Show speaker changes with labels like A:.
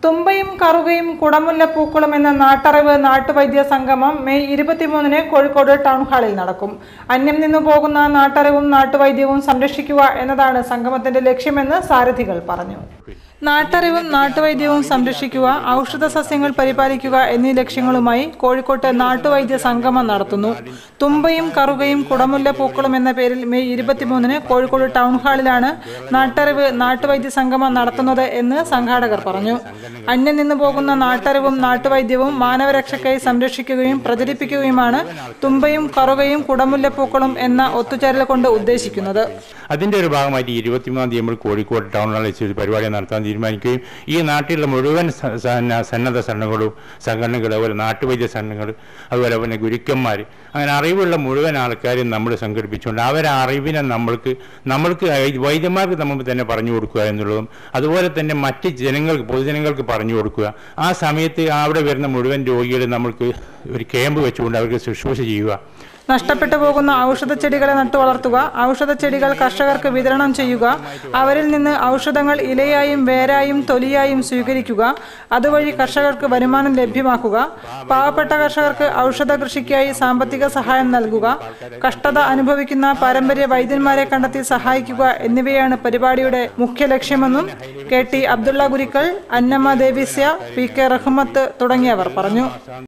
A: തുമ്പയും കറുകയും കുടമുല്ലപ്പൂക്കളും എന്ന നാട്ടറിവ് നാട്ടുവൈദ്യ സംഗമം മെയ് 23-ന് കോഴിക്കോട് ടൗൺ ഹാളിൽ നടക്കും. അന്യം നിന്നു പോകുന്ന നാട്ടറിവും നാട്ടുവൈദ്യവും സംരക്ഷിക്കുക എന്നതാണ് സംഗമത്തിന്റെ ലക്ഷ്യമെന്ന് സാരഥികൾ പറഞ്ഞു. നാട്ടറിവും നാട്ടുവൈദ്യവും സംരക്ഷിക്കുക, ഔഷധ സസ്യങ്ങൾ പരിപാലിക്കുക എന്നീ ലക്ഷ്യങ്ങളുമായി കോഴിക്കോട്ട് നാട്ടുവൈദ്യ സംഗമം നടത്തുന്നു. തുമ്പയും കറുകയും കുടമുല്ലപ്പൂക്കളും എന്ന പേരിൽ മെയ് 23-ന് കോഴിക്കോട് ടൗൺ ഹാളിലാണ് നാട്ടറിവ് നാട്ടുവൈദ്യ സംഗമം നടത്തുന്നത് എന്ന് സംഘാടകർ പറഞ്ഞു. അന്യം നിന്നു പോകുന്ന നാട്ടറിവും നാട്ടുവൈദ്യവും മാനവരക്ഷയ്ക്കായി സംരക്ഷിക്കുകയും പ്രചരിപ്പിക്കുകയുമാണ് തുമ്പയും കറുകയും കുടമുല്ലപ്പൂക്കളും എന്ന ഒത്തുചേരൽ കൊണ്ട് ഉദ്ദേശിക്കുന്നത്.
B: അതിന്റെ ഒരു ഭാഗമായിട്ട് 23-ാം തീയതി നമ്മൾ കോഴിക്കോട് ടൗൺ ഹാളിൽ വെച്ച് പരിപാടി നടത്താൻ തീരുമാനിക്കുകയും ഈ നാട്ടിലുള്ള മുഴുവൻ സന്നദ്ധ സംഘടനകൾ, അതുപോലെ നാട്ടുവൈദ്യ സംഘടനകൾ, അതുപോലെ പിന്നെ ഗുരുക്കന്മാർ, അങ്ങനെ അറിവുള്ള മുഴുവൻ ആൾക്കാരെയും നമ്മൾ സംഘടിപ്പിച്ചുകൊണ്ട് അവരെ അറിവിനെ നമ്മൾക്ക് വൈദ്യന്മാർക്ക് നമ്മൾ തന്നെ പറഞ്ഞു കൊടുക്കുക എന്നുള്ളതും, അതുപോലെ തന്നെ മറ്റ് പൊതുജനങ്ങൾക്ക് പറഞ്ഞു കൊടുക്കുക. ആ സമയത്ത് അവിടെ വരുന്ന മുഴുവൻ രോഗികളെ നമ്മൾക്ക് ഒരു ക്യാമ്പ് വെച്ചുകൊണ്ട് അവർക്ക് ശുശ്രൂഷ ചെയ്യുക.
A: നഷ്ടപ്പെട്ടു പോകുന്ന ഔഷധ ചെടികളെ നട്ടുവളർത്തുക, ഔഷധ ചെടികൾ കർഷകർക്ക് വിതരണം ചെയ്യുക, അവരിൽ നിന്ന് ഔഷധങ്ങൾ ഇലയായും വേരായും തൊലിയായും സ്വീകരിക്കുക, അതുവഴി കർഷകർക്ക് വരുമാനം ലഭ്യമാക്കുക, പാവപ്പെട്ട കർഷകർക്ക് ഔഷധ കൃഷിക്കായി സാമ്പത്തിക സഹായം നൽകുക, കഷ്ടത അനുഭവിക്കുന്ന പാരമ്പര്യ വൈദ്യന്മാരെ കണ്ടെത്തി സഹായിക്കുക എന്നിവയാണ് പരിപാടിയുടെ മുഖ്യ ലക്ഷ്യമെന്നും KT അബ്ദുള്ള ഗുരിക്കൽ, അന്നമ്മ ദേവിസ്യ, PK റഹ്മത്ത് തുടങ്ങിയവർ പറഞ്ഞു.